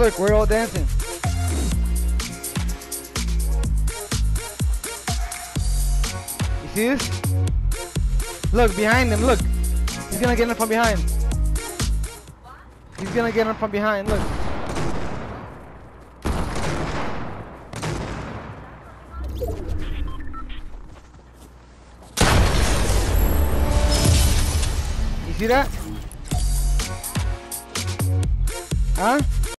look, we're all dancing. You see this? Look, behind him, look. He's gonna get him from behind. He's gonna get him from behind, look. You see that? Huh?